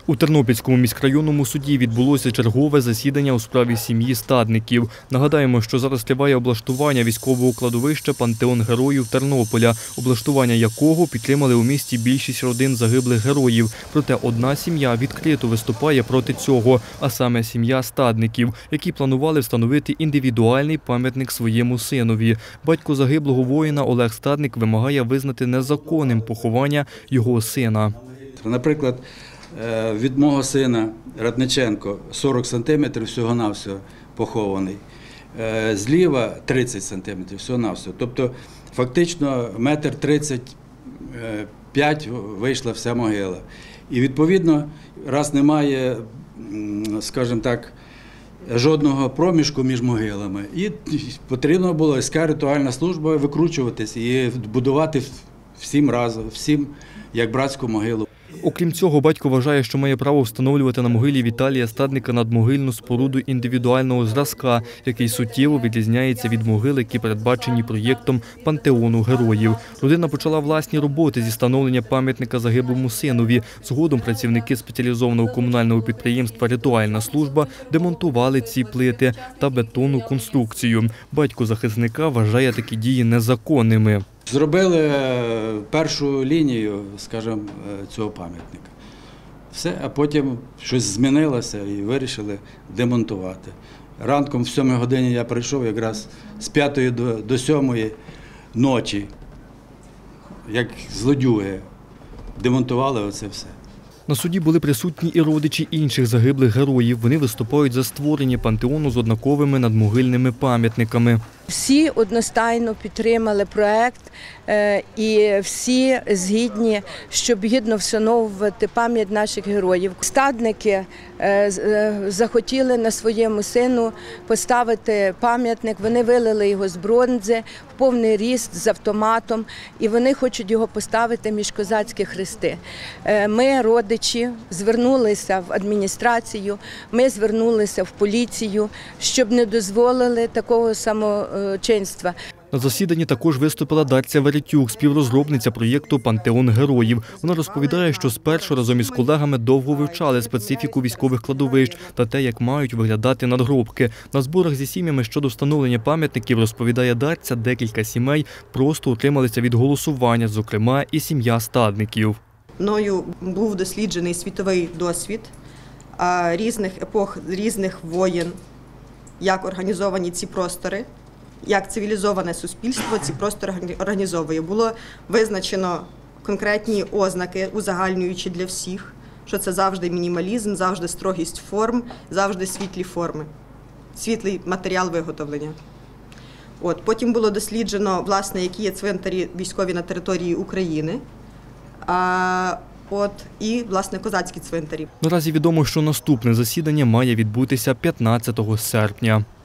У Тернопільському міськрайонному суді відбулося чергове засідання у справі сім'ї Стадників. Нагадаємо, що зараз триває облаштування військового кладовища «Пантеон Героїв» Тернополя, облаштування якого підтримали у місті більшість родин загиблих героїв. Проте одна сім'я відкрито виступає проти цього, а саме сім'я Стадників, які планували встановити індивідуальний пам'ятник своєму синові. Батько загиблого воїна Олег Стадник вимагає визнати незаконним поховання його сина. Наприклад, від мого сина Радниченко 40 сантиметрів всього-навсього похований, зліва 30 сантиметрів всього-навсього. Тобто фактично 1,35 м вийшла вся могила. І відповідно, раз немає, скажімо так, жодного проміжку між могилами, і потрібно було СК ритуальна служба викручуватись і будувати всім разом, всім як братську могилу. Окрім цього, батько вважає, що має право встановлювати на могилі Віталія Стадника надмогильну споруду індивідуального зразка, який суттєво відрізняється від могил, які передбачені проєктом «Пантеону Героїв». Родина почала власні роботи зі встановлення пам'ятника загиблому синові. Згодом працівники спеціалізованого комунального підприємства «Ритуальна служба» демонтували ці плити та бетонну конструкцію. Батько захисника вважає такі дії незаконними. Зробили першу лінію, скажімо, цього пам'ятника. Все, а потім щось змінилося і вирішили демонтувати. Ранком в 7 годині я прийшов якраз з 5 до 7 ночі, як злодюги, демонтували оце все. На суді були присутні і родичі інших загиблих героїв. Вони виступають за створення пантеону з однаковими надмогильними пам'ятниками. Всі одностайно підтримали проект і всі згідні, щоб гідно вшановувати пам'ять наших героїв. Стадники захотіли на своєму сину поставити пам'ятник. Вони вилили його з бронзи в повний ріст з автоматом і вони хочуть його поставити між козацькі хрести. Ми, родичі, звернулися в адміністрацію, ми звернулися в поліцію, щоб не дозволили такого самочинства. На засіданні також виступила Дарця Веретюк, співрозробниця проєкту «Пантеон Героїв». Вона розповідає, що спершу разом із колегами довго вивчали специфіку військових кладовищ та те, як мають виглядати надгробки. На зборах зі сім'ями щодо встановлення пам'ятників, розповідає Дарця, декілька сімей просто утрималися від голосування, зокрема і сім'я Стадників. Мною був досліджений світовий досвід різних епох, різних воєн, як організовані ці простори, як цивілізоване суспільство ці простори організовує. Було визначено конкретні ознаки, узагальнюючи для всіх, що це завжди мінімалізм, завжди строгість форм, завжди світлі форми, світлий матеріал виготовлення. Потім було досліджено, власне, які є цвинтарі військові на території України, і, власне, козацькі цвинтарі. Наразі відомо, що наступне засідання має відбутися 15 серпня.